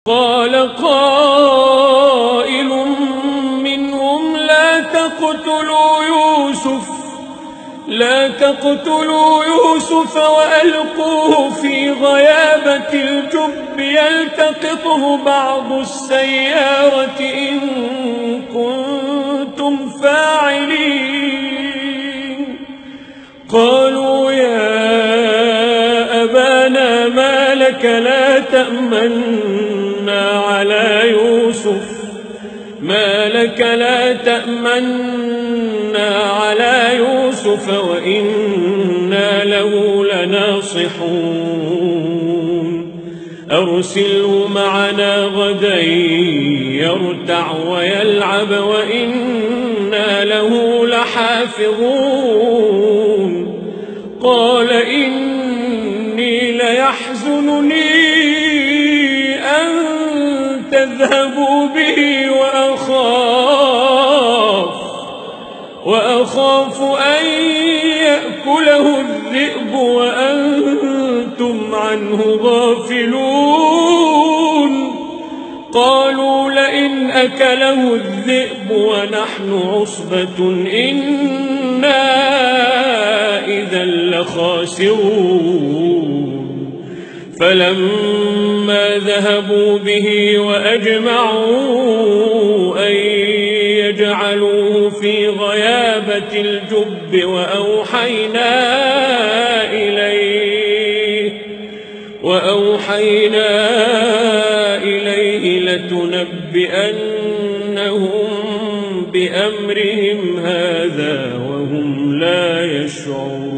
قال قائل منهم لا تقتلوا يوسف وألقوه في غيابة الجب يلتقطه بعض السيارة إن كنتم فاعلين. قالوا يا أبانا ما لك لا تأمنا على يوسف وإنا له لناصحون أرسله معنا غدا يرتع ويلعب وإنا له لحافظون. قال إني ليحزنني أن تذهبوا به وأخاف أن يأكله الذئب وأنتم عنه غافلون. قالوا لئن أكله الذئب ونحن عصبة إنا إذا لخاسرون. فلما ذهبوا به وأجمعوا أن يجعلوه في غيابة الجب وأوحينا إليه لتنبئنهم بأمرهم هذا وهم لا يشعرون.